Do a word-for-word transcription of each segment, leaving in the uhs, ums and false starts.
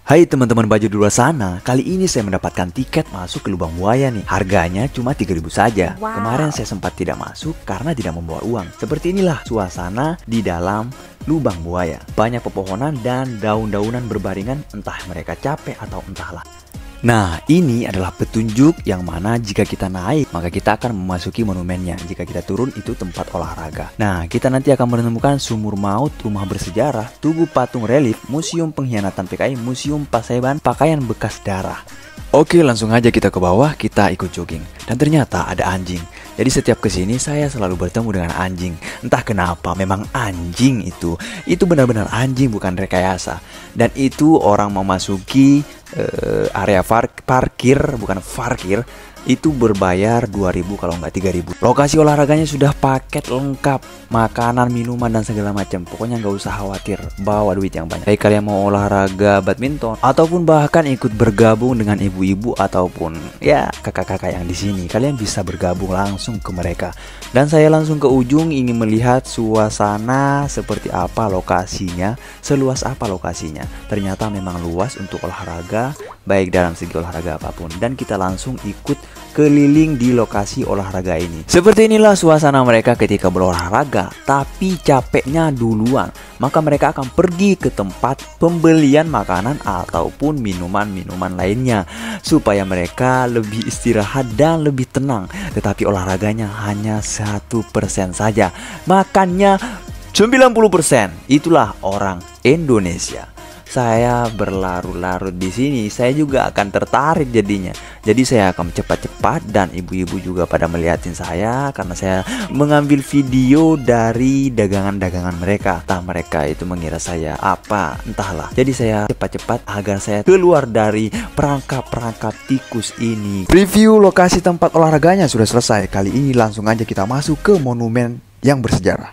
Hai teman-teman baju di luar sana, kali ini saya mendapatkan tiket masuk ke lubang buaya nih. Harganya cuma tiga ribu saja. Wow. Kemarin saya sempat tidak masuk karena tidak membawa uang. Seperti inilah suasana di dalam lubang buaya. Banyak pepohonan dan daun-daunan berbaringan, entah mereka capek atau entahlah. Nah, ini adalah petunjuk yang mana jika kita naik, maka kita akan memasuki monumennya. Jika kita turun, itu tempat olahraga. Nah, kita nanti akan menemukan sumur maut, rumah bersejarah, tugu patung relief, museum pengkhianatan P K I, museum Paseban, pakaian bekas darah. Oke, langsung aja kita ke bawah, kita ikut jogging. Dan ternyata ada anjing. Jadi setiap kesini saya selalu bertemu dengan anjing. Entah kenapa, memang anjing itu Itu benar-benar anjing, bukan rekayasa. Dan itu orang memasuki uh, area parkir, bukan parkir, itu berbayar dua ribu kalau nggak tiga ribu. Lokasi olahraganya sudah paket lengkap, makanan, minuman, dan segala macam. Pokoknya nggak usah khawatir, bawa duit yang banyak. Baik kalian mau olahraga badminton ataupun bahkan ikut bergabung dengan ibu-ibu ataupun ya kakak-kakak yang di sini, kalian bisa bergabung langsung ke mereka. Dan saya langsung ke ujung ingin melihat suasana seperti apa lokasinya, seluas apa lokasinya. Ternyata memang luas untuk olahraga, baik dalam segi olahraga apapun. Dan kita langsung ikut keliling di lokasi olahraga ini. Seperti inilah suasana mereka ketika berolahraga, tapi capeknya duluan. Maka mereka akan pergi ke tempat pembelian makanan ataupun minuman-minuman lainnya, supaya mereka lebih istirahat dan lebih tenang. Tetapi olahraganya hanya satu persen saja, makannya sembilan puluh persen. Itulah orang Indonesia. Saya berlarut-larut di sini, saya juga akan tertarik jadinya. Jadi saya akan cepat-cepat dan ibu-ibu juga pada melihatin saya karena saya mengambil video dari dagangan-dagangan mereka. Entah mereka itu mengira saya apa, entahlah. Jadi saya cepat-cepat agar saya keluar dari perangkap-perangkap tikus ini. Review lokasi tempat olahraganya sudah selesai. Kali ini langsung aja kita masuk ke monumen yang bersejarah.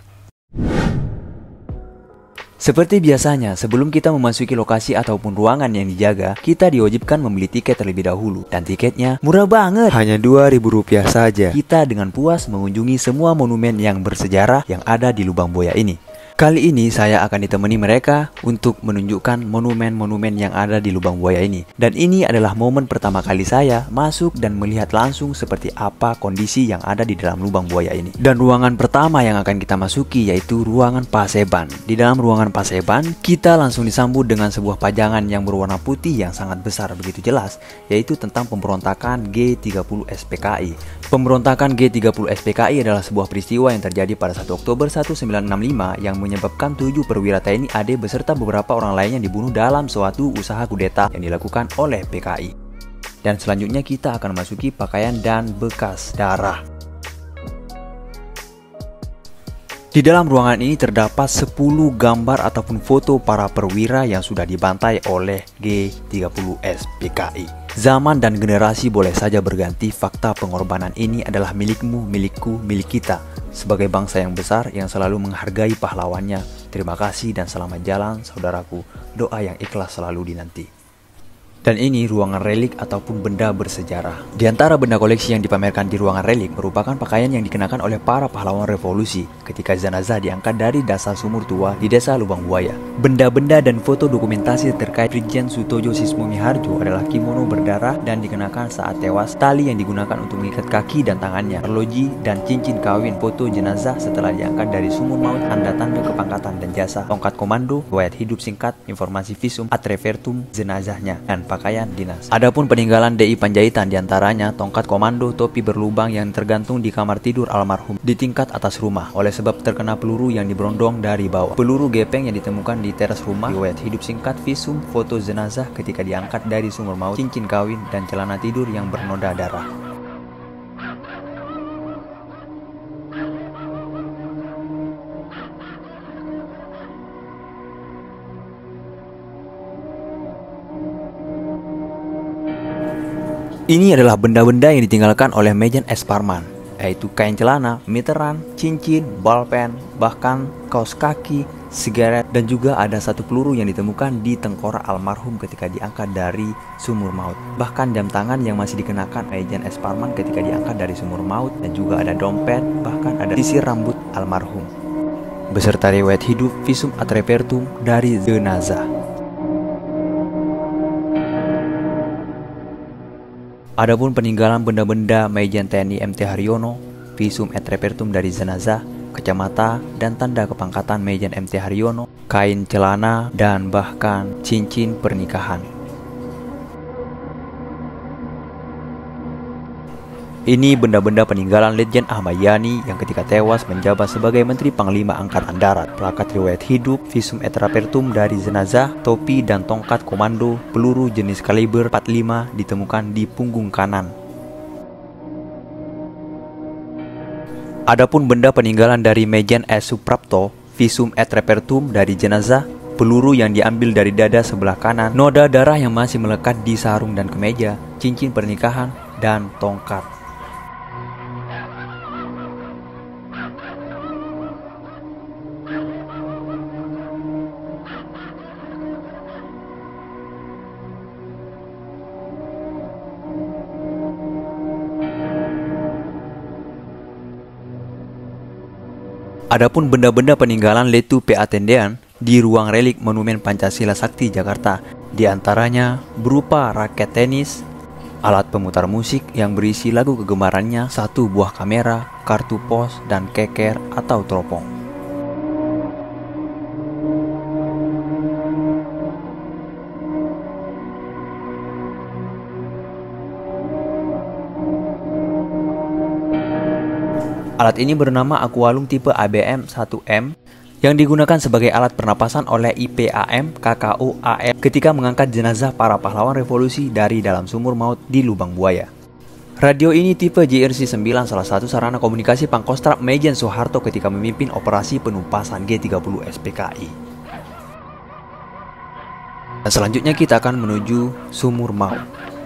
Seperti biasanya, sebelum kita memasuki lokasi ataupun ruangan yang dijaga, kita diwajibkan membeli tiket terlebih dahulu. Dan tiketnya murah banget, hanya dua ribu rupiah saja. Kita dengan puas mengunjungi semua monumen yang bersejarah yang ada di lubang buaya ini. Kali ini saya akan ditemani mereka untuk menunjukkan monumen-monumen yang ada di lubang buaya ini. Dan ini adalah momen pertama kali saya masuk dan melihat langsung seperti apa kondisi yang ada di dalam lubang buaya ini. Dan ruangan pertama yang akan kita masuki yaitu ruangan Paseban. Di dalam ruangan Paseban, kita langsung disambut dengan sebuah pajangan yang berwarna putih yang sangat besar begitu jelas, yaitu tentang pemberontakan G tiga puluh S P K I. Pemberontakan G tiga puluh S P K I adalah sebuah peristiwa yang terjadi pada satu Oktober seribu sembilan ratus enam puluh lima yang menyebabkan tujuh perwira T N I A D beserta beberapa orang lainnya dibunuh dalam suatu usaha kudeta yang dilakukan oleh P K I. Dan selanjutnya kita akan memasuki pakaian dan bekas darah. Di dalam ruangan ini terdapat sepuluh gambar ataupun foto para perwira yang sudah dibantai oleh G tiga puluh S P K I. Zaman dan generasi boleh saja berganti, fakta pengorbanan ini adalah milikmu, milikku, milik kita. Sebagai bangsa yang besar yang selalu menghargai pahlawannya. Terima kasih dan selamat jalan saudaraku. Doa yang ikhlas selalu dinanti. Dan ini ruangan relik ataupun benda bersejarah. Di antara benda koleksi yang dipamerkan di ruangan relik merupakan pakaian yang dikenakan oleh para pahlawan revolusi ketika jenazah diangkat dari dasar sumur tua di desa Lubang Buaya. Benda-benda dan foto dokumentasi terkait Brigjen Sutojo Sismomiharjo adalah kimono berdarah dan dikenakan saat tewas, tali yang digunakan untuk mengikat kaki dan tangannya, arloji dan cincin kawin, foto jenazah setelah diangkat dari sumur maut, tanda-tanda kepangkatan dan jasa, tongkat komando, riwayat hidup singkat, informasi visum, ad revertum jenazahnya, dan pakaian dinas. Adapun peninggalan D I Panjaitan diantaranya tongkat komando, topi berlubang yang tergantung di kamar tidur almarhum di tingkat atas rumah oleh sebab terkena peluru yang diberondong dari bawah. Peluru gepeng yang ditemukan di teras rumah, riwayat hidup singkat, visum, foto jenazah ketika diangkat dari sumur maut, cincin kawin, dan celana tidur yang bernoda darah. Ini adalah benda-benda yang ditinggalkan oleh Majen S. Parman, yaitu kain celana, meteran, cincin, bolpen, bahkan kaos kaki, sigaret, dan juga ada satu peluru yang ditemukan di tengkorak almarhum ketika diangkat dari sumur maut. Bahkan jam tangan yang masih dikenakan Majen S. Parman ketika diangkat dari sumur maut, dan juga ada dompet, bahkan ada sisir rambut almarhum, beserta riwayat hidup, visum ad repertum dari jenazah. Adapun peninggalan benda-benda Majen T N I M T Haryono, visum et repertum dari jenazah, kacamata, dan tanda kepangkatan Majen M T Haryono, kain celana, dan bahkan cincin pernikahan. Ini benda-benda peninggalan Letjen Ahmad Yani yang ketika tewas menjabat sebagai Menteri Panglima Angkatan Darat. Plakat riwayat hidup, visum et repertum dari jenazah, topi dan tongkat komando, peluru jenis kaliber empat puluh lima ditemukan di punggung kanan. Adapun benda peninggalan dari Majen S. Suprapto, visum et repertum dari jenazah, peluru yang diambil dari dada sebelah kanan, noda darah yang masih melekat di sarung dan kemeja, cincin pernikahan, dan tongkat. Adapun benda-benda peninggalan Letu P. Attendean di ruang relik Monumen Pancasila Sakti Jakarta, diantaranya berupa raket tenis, alat pemutar musik yang berisi lagu kegemarannya, satu buah kamera, kartu pos, dan keker atau teropong. Alat ini bernama Aqualung tipe A B M satu M yang digunakan sebagai alat pernapasan oleh I P A M K K O A M ketika mengangkat jenazah para pahlawan revolusi dari dalam sumur maut di Lubang Buaya. Radio ini tipe J R C sembilan, salah satu sarana komunikasi Pangkostrat Majen Soeharto ketika memimpin operasi penumpasan G tiga puluh S P K I. Dan selanjutnya kita akan menuju sumur maut.